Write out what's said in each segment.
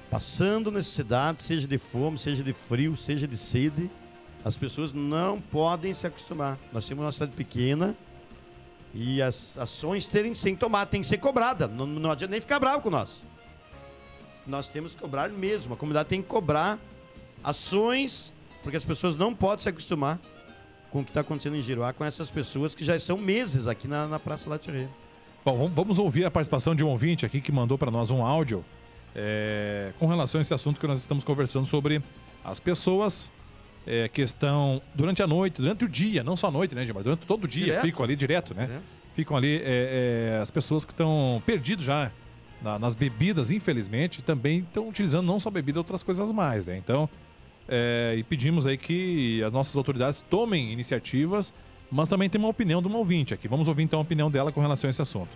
passando necessidade, seja de fome, seja de frio, seja de sede, as pessoas não podem se acostumar. Nós temos uma cidade pequena e as ações terem sem tomar, tem que ser cobrada. Não adianta nem ficar bravo com nós. Nós temos que cobrar mesmo. A comunidade tem que cobrar ações, porque as pessoas não podem se acostumar com o que está acontecendo em Giruá, com essas pessoas que já são meses aqui na Praça Latirreira. Bom, vamos ouvir a participação de um ouvinte aqui que mandou para nós um áudio com relação a esse assunto que nós estamos conversando sobre as pessoas que estão durante a noite, durante o dia, não só a noite, né, mas durante todo o dia, ficam ali direto, né? Direto. Ficam ali as pessoas que estão perdidas já nas bebidas, infelizmente, também estão utilizando não só bebida, outras coisas mais, né? Então, e pedimos aí que as nossas autoridades tomem iniciativas, mas também tem uma opinião de uma ouvinte aqui. Vamos ouvir então a opinião dela com relação a esse assunto.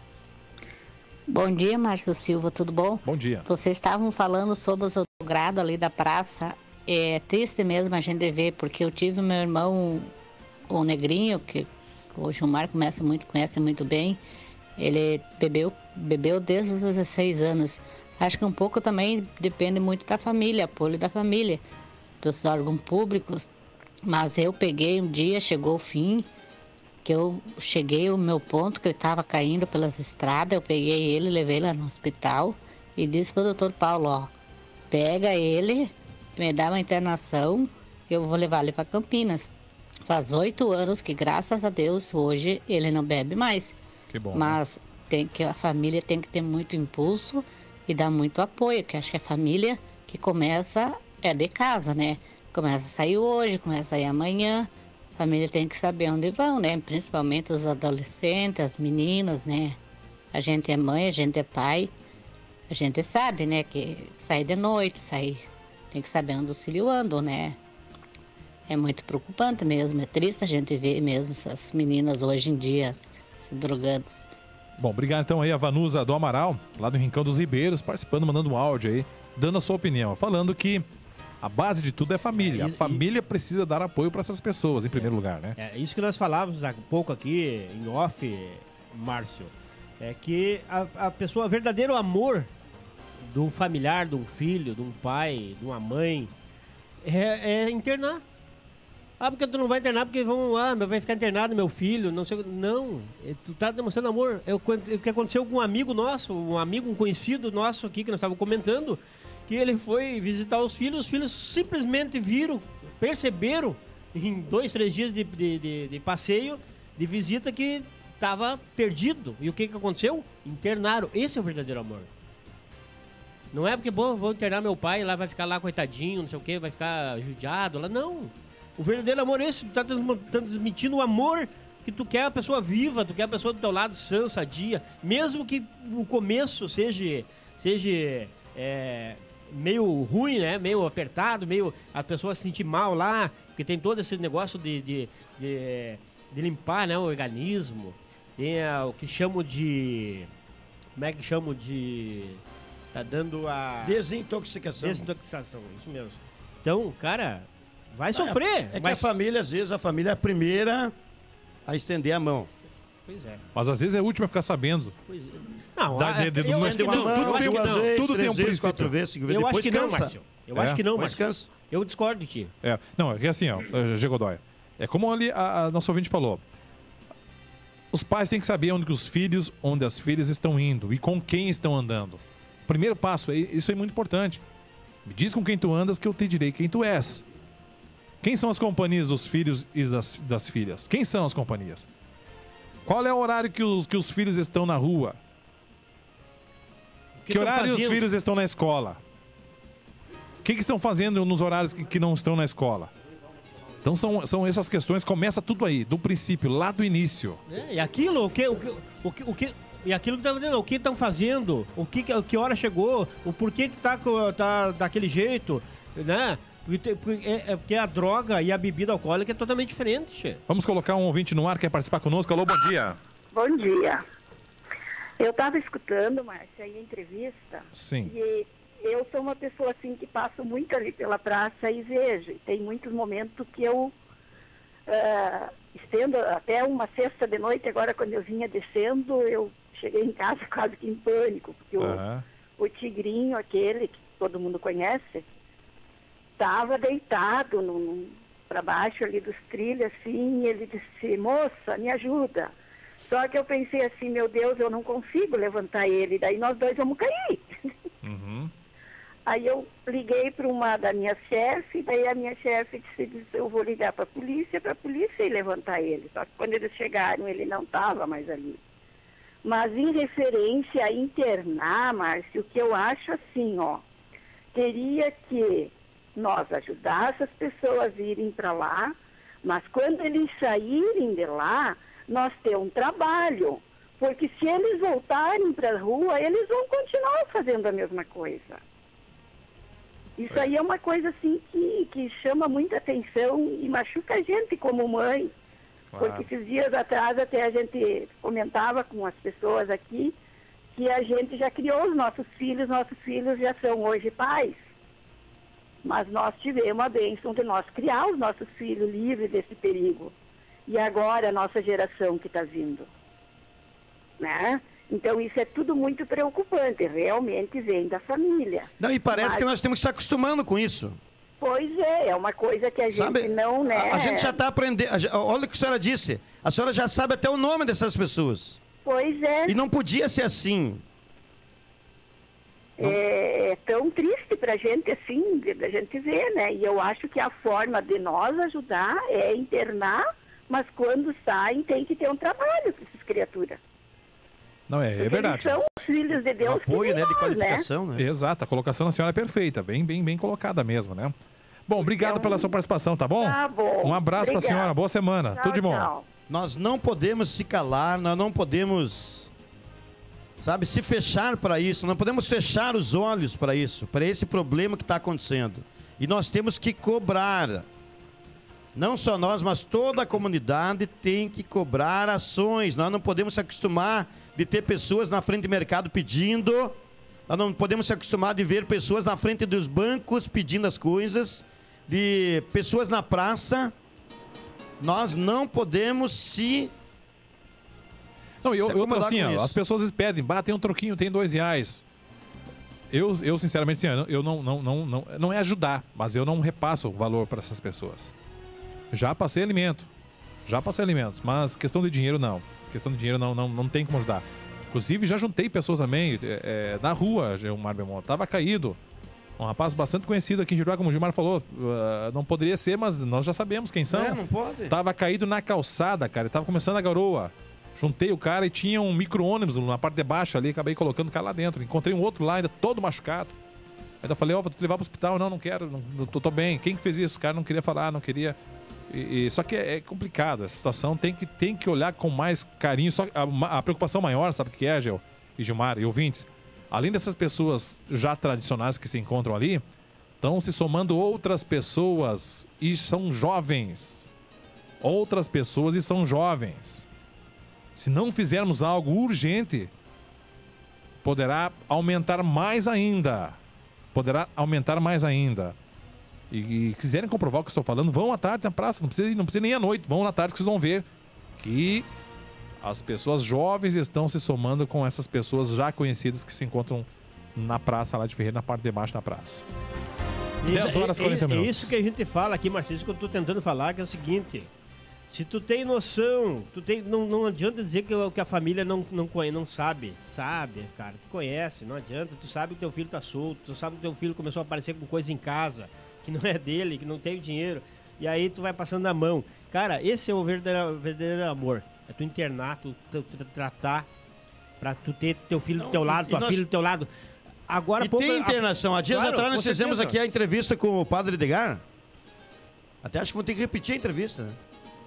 Bom dia, Márcio Silva, tudo bom? Bom dia. Vocês estavam falando sobre os autogrado ali da praça. É triste mesmo a gente ver, porque eu tive meu irmão, o Negrinho, que hoje o Marco conhece muito bem. Ele bebeu desde os 16 anos. Acho que um pouco também depende muito da família, apoio da família, dos órgãos públicos. Mas eu peguei um dia, chegou o fim, que eu cheguei ao meu ponto, que ele estava caindo pelas estradas. Eu peguei ele, levei lá no hospital e disse para o doutor Paulo, ó, pega ele, me dá uma internação, eu vou levar ele para Campinas. Faz 8 anos que, graças a Deus, hoje ele não bebe mais. Que bom. Mas a família tem que ter muito impulso e dar muito apoio, que acho que a família que começa é de casa, né? Começa a sair hoje, começa a sair amanhã. A família tem que saber onde vão, né? Principalmente os adolescentes, as meninas, né? A gente é mãe, a gente é pai. A gente sabe, né? Que sair de noite, tem que saber onde os filhos andam, né? É muito preocupante mesmo. É triste a gente ver mesmo essas meninas hoje em dia se drogando. Bom, obrigado então aí a Vanusa do Amaral, lá do Rincão dos Ribeiros, participando, mandando um áudio aí, dando a sua opinião, falando que a base de tudo é família. A família precisa dar apoio para essas pessoas, em primeiro lugar, né? É isso que nós falávamos há pouco aqui, em off, Márcio. É que a pessoa, o verdadeiro amor de um familiar, de um filho, de um pai, de uma mãe, é internar. Ah, porque tu não vai internar porque vai ficar internado meu filho, não sei. Não, tu tá demonstrando amor. É o que aconteceu com um amigo nosso, um conhecido nosso aqui, que nós estávamos comentando, que ele foi visitar os filhos simplesmente perceberam em 2, 3 dias de passeio, de visita, que estava perdido. E o que aconteceu? Internaram. Esse é o verdadeiro amor. Não é porque, vou internar meu pai, lá vai ficar lá coitadinho, não sei o que, vai ficar judiado lá. Não. O verdadeiro amor é esse. Tu tá transmitindo o amor que tu quer a pessoa viva, tu quer a pessoa do teu lado sã, sadia. Mesmo que o começo seja meio ruim, né? Meio apertado, a pessoa se sentir mal lá, porque tem todo esse negócio de limpar, né, o organismo. Tem o que chamo de... Como é que chamo de... Tá dando a... Desintoxicação, isso mesmo. Então, cara, vai sofrer. Que a família, às vezes, é a primeira a estender a mão. Pois é. Mas às vezes é a última a ficar sabendo. Pois é. Não, tudo tem um princípio. 4 vezes, 5 vezes, eu depois acho que cansa. não, Márcio. Eu acho que não, Márcio. Cansa. Eu discordo de ti. Não, é que assim, ó, G. Godoy, é como ali a nossa ouvinte falou. Os pais têm que saber onde as filhas estão indo e com quem estão andando. O primeiro passo, isso é muito importante. Me diz com quem tu andas que eu te direi quem tu és. Quem são as companhias dos filhos e das filhas? Quem são as companhias? Qual é o horário que os filhos estão na rua? Que horário os filhos estão na escola? O que estão fazendo nos horários que não estão na escola? Então são essas questões, começa tudo aí, do princípio, lá do início. E aquilo, e aquilo que tá dizendo, o que estão fazendo, que hora chegou, o porquê que tá daquele jeito, né? Porque a droga e a bebida alcoólica é totalmente diferente. Vamos colocar um ouvinte no ar, quer participar conosco? Alô, bom dia. Bom dia. Eu estava escutando, Márcia, aí a entrevista. Sim. E eu sou uma pessoa assim que passo muito ali pela praça e vejo. E tem muitos momentos que eu estendo até uma sexta de noite. Agora, quando eu vinha descendo, eu cheguei em casa quase que em pânico, porque o o tigrinho aquele que todo mundo conhece, estava deitado para baixo ali dos trilhos, assim, e ele disse, moça, me ajuda. Só que eu pensei assim, meu Deus, eu não consigo levantar ele, daí nós dois vamos cair. Uhum. Aí eu liguei para uma da minha chefe, daí a minha chefe disse, eu vou ligar para a polícia e levantar ele. Só que quando eles chegaram, ele não estava mais ali. Mas em referência a internar, Márcio, o que eu acho assim, ó, teria que nós ajudar essas pessoas a irem para lá, mas quando eles saírem de lá, nós temos um trabalho. Porque se eles voltarem para a rua, eles vão continuar fazendo a mesma coisa. Isso aí é uma coisa assim que chama muita atenção e machuca a gente como mãe. Claro. Porque esses dias atrás até a gente comentava com as pessoas aqui que a gente já criou os nossos filhos já são hoje pais. Mas nós tivemos a bênção de nós criar os nossos filhos livres desse perigo. E agora a nossa geração que está vindo. Né? Então isso é tudo muito preocupante, realmente vem da família. Não, e parece que nós temos que se acostumando com isso. Pois é uma coisa que a gente não, né? A gente já está aprendendo. Olha o que a senhora disse. A senhora já sabe até o nome dessas pessoas. Pois é. E não podia ser assim. É tão triste pra gente assim, da gente ver, né? E eu acho que a forma de nós ajudar é internar, mas quando saem tem que ter um trabalho para essas criaturas. Não, é verdade. Eles são os filhos de Deus. Apoio, né, de nós, qualificação, né? Exato, a colocação da senhora é perfeita, bem colocada mesmo, né? Bom, obrigado pela sua participação, tá bom? Tá bom. Um abraço pra Obrigada. senhora, boa semana, Tchau, tudo de bom. tchau. Nós não podemos se calar, nós não podemos, sabe, se fechar para isso, não podemos fechar os olhos para isso, para esse problema que está acontecendo. E nós temos que cobrar. Não só nós, mas toda a comunidade tem que cobrar ações. Nós não podemos se acostumar de ter pessoas na frente do mercado pedindo. Nós não podemos se acostumar de ver pessoas na frente dos bancos pedindo as coisas, de pessoas na praça. Nós não podemos se... Não, e outra acomodar assim, com ó, isso. as pessoas pedem, tem um troquinho, tem R$2. Eu sinceramente, assim, eu não é ajudar, mas eu não repasso o valor para essas pessoas. Já passei alimentos, mas questão de dinheiro não. Questão de dinheiro não tem como ajudar. Inclusive, já juntei pessoas também na rua, o Mar Belmonte, tava caído. Um rapaz bastante conhecido aqui em Juruá, como o Gilmar falou, não poderia ser, mas nós já sabemos quem são. Não pode. Tava caído na calçada, cara, tava começando a garoa. Juntei o cara e tinha um micro-ônibus na parte de baixo ali, acabei colocando o cara lá dentro. Encontrei um outro lá, ainda todo machucado. Ainda falei, vou te levar pro hospital. Não quero, tô bem. Quem que fez isso? O cara não queria falar, não queria... Só que é complicado, a situação tem que olhar com mais carinho. Só a preocupação maior, sabe o que é, Gel e Gilmar e ouvintes? Além dessas pessoas já tradicionais que se encontram ali, estão se somando outras pessoas e são jovens. Outras pessoas e são jovens. Se não fizermos algo urgente, poderá aumentar mais ainda. E quiserem comprovar o que eu estou falando, vão à tarde na praça, não precisa nem à noite, vão à tarde que vocês vão ver que as pessoas jovens estão se somando com essas pessoas já conhecidas que se encontram na praça lá de Ferreira, na parte de baixo da praça. 10 horas e 40 minutos. É isso que a gente fala aqui, Marcelo, isso que eu estou tentando falar, que é o seguinte: se tu tem noção, não adianta dizer que a família não sabe, cara, tu conhece, não adianta, tu sabe que teu filho tá solto, tu sabe que teu filho começou a aparecer com coisa em casa, que não é dele, que não tem o dinheiro, e aí tu vai passando na mão. Cara, esse é o verdadeiro amor. É tu internar, tu tratar, pra tu ter teu filho do teu lado, tua filha do teu lado. Agora, tem internação. Há dias Claro, atrás com nós fizemos certeza. aqui a entrevista com o Padre Edgar. Até acho que vou ter que repetir a entrevista, né?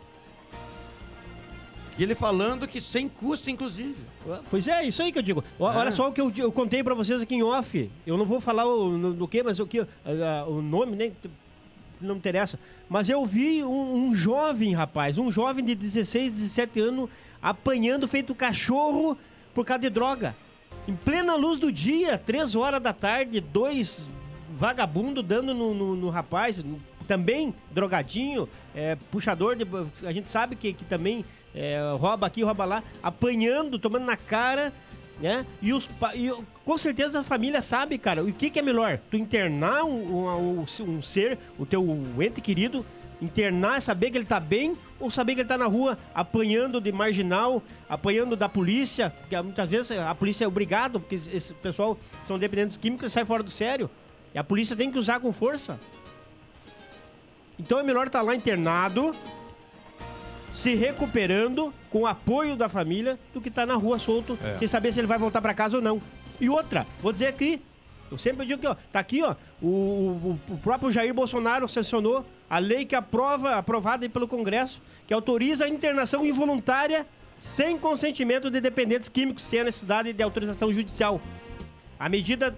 E ele falando que sem custo, inclusive. Pois é, isso aí que eu digo. Olha só o que eu contei pra vocês aqui em off. Eu não vou falar do que, mas o nome, né? Não me interessa. Mas eu vi um jovem, rapaz, um jovem de 16, 17 anos apanhando feito cachorro por causa de droga. Em plena luz do dia, 3 horas da tarde, 2 vagabundos dando no rapaz, também drogadinho, puxador de... A gente sabe que também rouba aqui, rouba lá, apanhando, tomando na cara, né? com certeza a família sabe, cara, o que é melhor. Tu internar um ser, o teu ente querido, internar, saber que ele tá bem, ou saber que ele tá na rua apanhando de marginal, apanhando da polícia, porque muitas vezes a polícia é obrigado, porque esse pessoal são dependentes químicos e sai fora do sério. E a polícia tem que usar com força. Então é melhor estar lá internado, se recuperando, com o apoio da família, do que estar na rua solto, sem saber se ele vai voltar para casa ou não. E outra, vou dizer aqui, eu sempre digo que, ó, tá aqui, ó, o próprio Jair Bolsonaro sancionou a lei que aprovada aí pelo Congresso, que autoriza a internação involuntária sem consentimento de dependentes químicos, sem a necessidade de autorização judicial. A medida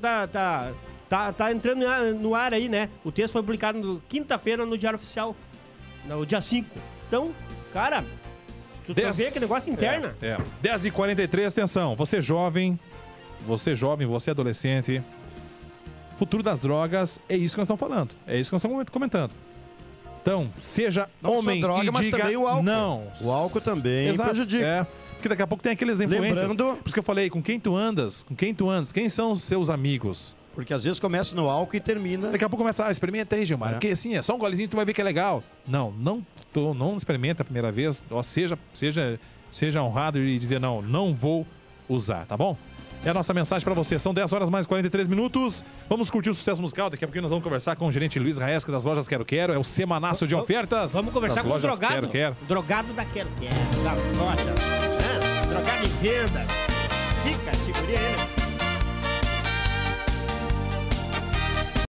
tá entrando no ar aí, né? O texto foi publicado quinta-feira no Diário Oficial, no dia 5. Então, cara, tu vê que negócio interna. 10h43, atenção, você jovem, você adolescente, futuro das drogas, é isso que nós estamos falando. É isso que nós estamos comentando. Então, seja não homem só droga, e mas diga também o álcool. Não. O álcool também prejudica. Porque daqui a pouco tem aqueles influências. Por isso que eu falei, com quem tu andas, quem são os seus amigos? Porque às vezes começa no álcool e termina... Daqui a pouco começa, experimenta aí, Gilmar. Porque assim, é só um golezinho tu vai ver que é legal. Não experimenta a primeira vez. Ó, seja honrado e dizer, não vou usar, tá bom? É a nossa mensagem pra você. São 10 horas mais 43 minutos. Vamos curtir o sucesso musical. Daqui a pouquinho nós vamos conversar com o gerente Luiz Raesca das lojas Quero Quero. É o semanaço de ofertas. Vamos conversar com o drogado. Quero. Drogado da Quero Quero, da loja. Drogado em venda. Fica, segurei ele.